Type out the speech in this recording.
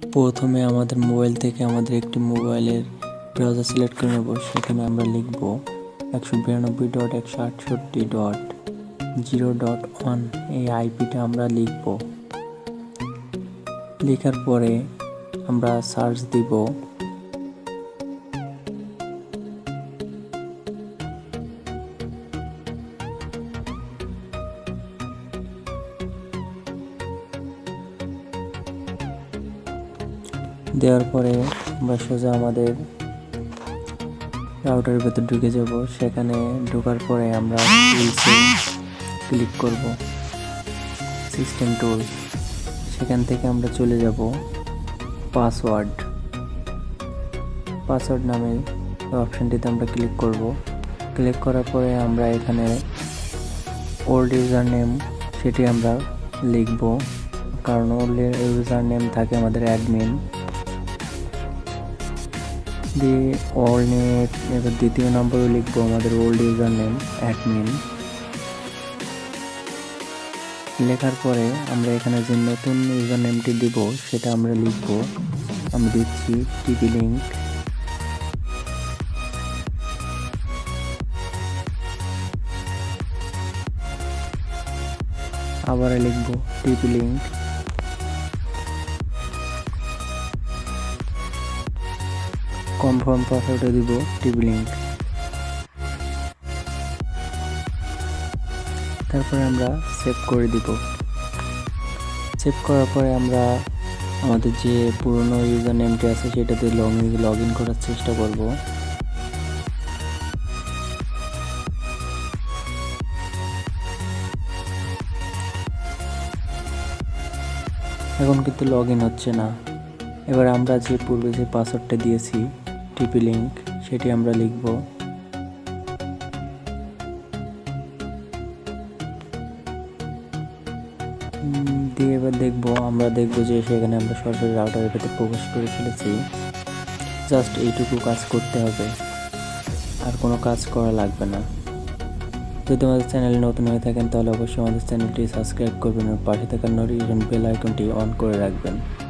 প্রথমে আমাদের মোবাইল থেকে আমাদের একটি মোবাইলের ব্রাউজার সিলেক্ট করে নেব। সেখানে আমরা লিখব 192.168.0.1 এই আইপিটা আমরা লিখব। লেখার পরে আমরা সার্চ দিব। দেওয়ার পরে আমরা সোজা আমাদের রাউটারের ভেতর ঢুকে যাব। সেখানে ঢোকার পরে আমরা টুলসে ক্লিক করব, সিস্টেম টুল। সেখান থেকে আমরা চলে যাব পাসওয়ার্ড নামে অপশনটিতে আমরা ক্লিক করব। ক্লিক করার পরে আমরা এখানে ওল্ড ইউজার নেম সেটি আমরা লিখব, কারণ ওল্ড ইউজার নেম থাকে আমাদের অ্যাডমিন দিয়ে। এবার দ্বিতীয় নম্বরে লিখবো আমাদের ওল্ড ইউজার নেম অ্যাডমিন। লেখার পরে আমরা এখানে যে নতুন ইউজার নেমটি দিব সেটা আমরা লিখব। আমি দিচ্ছি টিপি লিঙ্ক। আবার লিখব টিপি লিঙ্ক। কনফার্ম পাসওয়ার্ডে দিব টিপি লিঙ্ক। তারপরে আমরা সেভ করে দিব। সেভ করার পরে আমরা আমাদের যে পুরনো ইউজার নেমটি আছে সেটাতে লগ ইন করার চেষ্টা করব। এখন কিন্তু লগ ইন হচ্ছে না। এবার আমরা যে পূর্বে যে পাসওয়ার্ডটা দিয়েছি টিপি লিঙ্ক সেটি আমরা লিখব। দিয়ে এবার আমরা দেখব যে সেখানে আমরা সরাসরি রাউটারের ভেতরে প্রবেশ করে ফেলেছি। জাস্ট এইটুকু কাজ করতে হবে, আর কোনো কাজ করা লাগবে না। যদি আমাদের চ্যানেলে নতুন হয়ে থাকেন তাহলে অবশ্যই আমাদের চ্যানেলটি সাবস্ক্রাইব করবেন এবং পাশে থাকা নোটিফিকেশন বেল আইকনটি অন করে রাখবেন।